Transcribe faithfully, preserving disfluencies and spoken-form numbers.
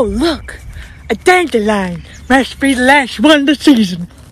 Oh, look! A dandelion! Must be the last one of the season.